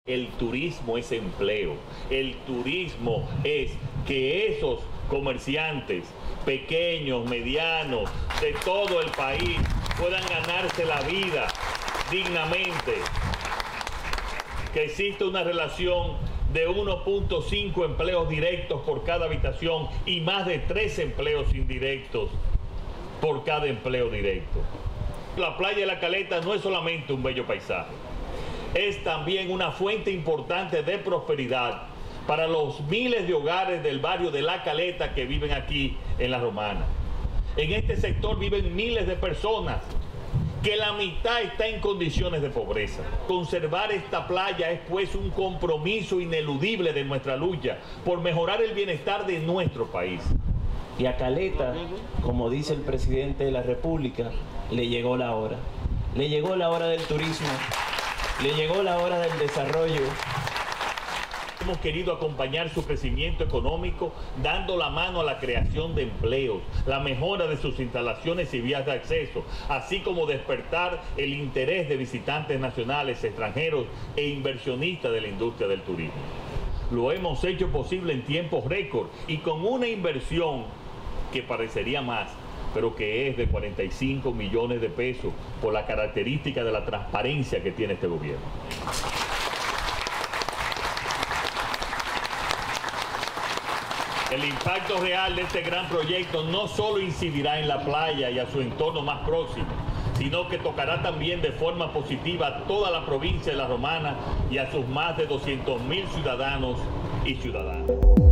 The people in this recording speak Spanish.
El turismo es empleo, el turismo es que esos comerciantes pequeños, medianos, de todo el país puedan ganarse la vida dignamente, que existe una relación de 1.5 empleos directos por cada habitación y más de 3 empleos indirectos por cada empleo directo. La playa de La Caleta no es solamente un bello paisaje, es también una fuente importante de prosperidad para los miles de hogares del barrio de La Caleta que viven aquí en La Romana. En este sector viven miles de personas que la mitad está en condiciones de pobreza. Conservar esta playa es pues un compromiso ineludible de nuestra lucha por mejorar el bienestar de nuestro país. Y a Caleta, como dice el presidente de la República, le llegó la hora. Le llegó la hora del turismo, le llegó la hora del desarrollo. Hemos querido acompañar su crecimiento económico dando la mano a la creación de empleos, la mejora de sus instalaciones y vías de acceso, así como despertar el interés de visitantes nacionales, extranjeros e inversionistas de la industria del turismo. Lo hemos hecho posible en tiempos récord y con una inversión que parecería más, pero que es de 45 millones de pesos por la característica de la transparencia que tiene este gobierno. El impacto real de este gran proyecto no solo incidirá en la playa y a su entorno más próximo, sino que tocará también de forma positiva a toda la provincia de La Romana y a sus más de 200.000 ciudadanos y ciudadanas.